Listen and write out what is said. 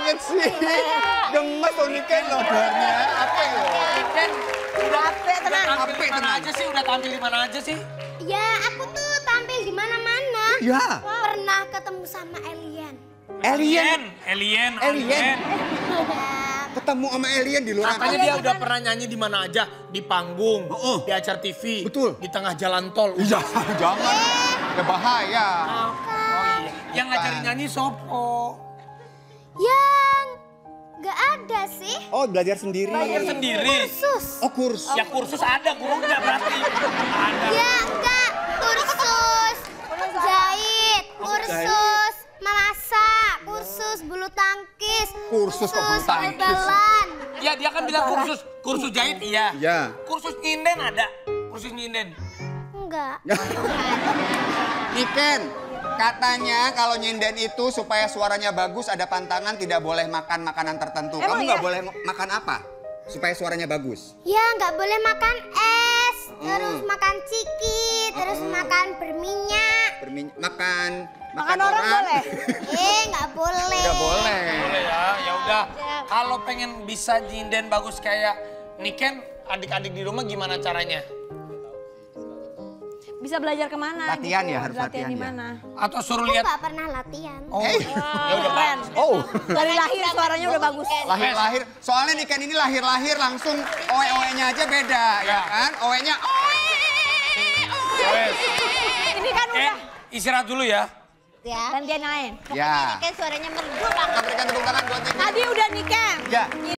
banget sih. Gemes tuh Niken loh barnya. Apa ya? Niken, udah tenang. tampil di mana aja sih? Udah tampil di mana aja sih? Ya, aku tuh tampil di mana-mana. Ya. Pernah ketemu sama Alien. Alien. Alien. Ketemu sama alien di luar. Katanya dia udah pernah nyanyi di mana aja, di panggung, di acara TV, betul, di tengah jalan tol. Iya, jangan, udah bahaya. Oh iya, yang ngajarin nyanyi sopo? Yang nggak ada sih. Oh, belajar sendiri. Belajar sendiri. Kursus. Oh, kursus. Ya kursus ada, gurunya berarti. Ada. Ya enggak, kursus jahit, kursus memasak, kursus bulu tangkis, Kursus kok bulu tangkis? bal-balan. Ya dia kan bilang kursus jahit iya. Iya. Kursus nyinden ada, kursus nyinden. Enggak. Niken, katanya kalau nyinden itu supaya suaranya bagus ada pantangan tidak boleh makan makanan tertentu. Kamu nggak boleh makan apa supaya suaranya bagus? Ya nggak boleh makan es, terus makan ciki, terus makan berminyak. Makan orang boleh? Nggak boleh. Nggak boleh. Boleh ya udah. Kalau pengen bisa nyinden bagus kayak Niken, adik-adik di rumah gimana caranya? Bisa belajar kemana? Latihan gitu. ya, harus latihan di ya. mana? Atau suruh Aku lihat? nggak pernah latihan. Oh, ya udah Keren. Oh, Dari lahir suaranya udah bagus. lahir-lahir. Soalnya Niken ini lahir-lahir langsung oe-oe-nya aja beda, ya kan? Oe-nya Ini kan udah. Istirahat dulu ya. Ya. Dan dia naik. Ya. Kan suaranya merdu banget. Kita berikan tepuk tangan buat Niken. Tadi udah Niken. Ya.